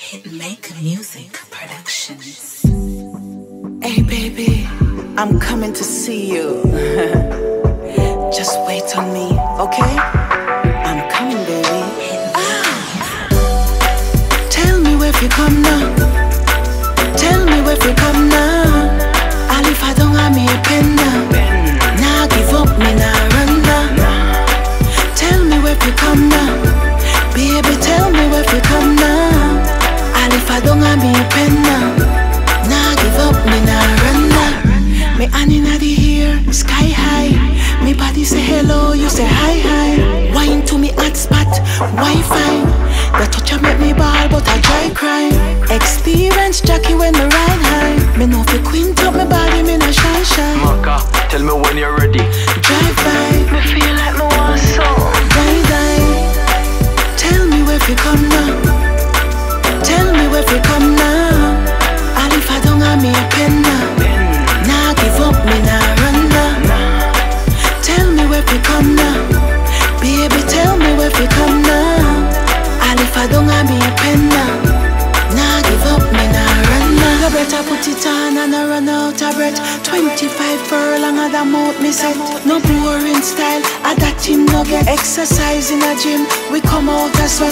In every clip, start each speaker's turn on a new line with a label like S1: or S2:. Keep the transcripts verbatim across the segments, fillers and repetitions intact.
S1: Hitmakermusik Productions.
S2: Hey baby, I'm coming to see you. Just wait on me, okay? I'm coming, baby. Ah. Tell me where you come now. Tell me where you come now. And if I don't have me a pen now, nah give up, me nah run now. Tell me where you come now. Baby, tell me where you come now. And if I don't have me a pen now, nah give up, me nah run now. Me hand inna the air, sky high. Me body say hello, you say hi hi. Wine to me hot spot, Wi-Fi. The touch a make me ball, but I dry cry. Experience Jackie when me ride high. Me know fi quint up me body, me nah shine shine.
S3: Macka, tell me when you're ready.
S2: Drive by,
S1: Me feel like me want some.
S2: die die. Tell me where you come now. Tell me where you come now. And if I don't have me a pen now, nah give up, me nah run now. Tell me where you come now. Baby, tell me where you come now. And if I don't have me a pen now, nah give up, me nah run now. You better put it on and I run out of breath. Twenty-five furlong and I'm out me set. No boring style, I that him no get. Exercise in a gym, we come out a sweat.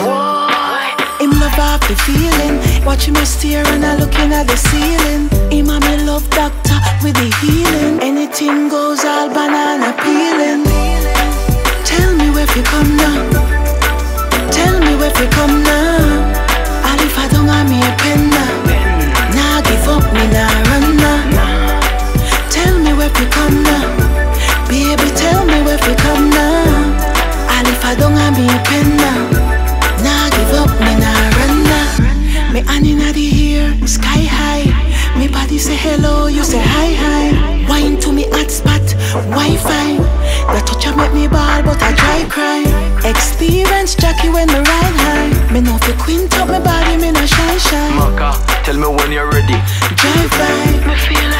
S2: Him love off the feeling. Watch him a stare and I looking at the ceiling. Him a me love doctor with the healing. Anything goes, all banana peeling. Tell me where you come now. Tell me where you come now. And if I don't have me a pen now, nah give up, me nah run now. Tell me where you come now. Baby, tell me where you come now. And if I don't have me a pen now, nah give up, me nah run now. Me hand inna the air, sky high. Me body say hello, you say hi hi. Wine to me hot spot, Wi-Fi. The touch a make me ball, but I dry cry. Experience Jackie when me ride high. Me know fi quint up me body, me nah shine shine.
S3: Macka, tell me when you're ready.
S2: Drive by,
S1: Me feel like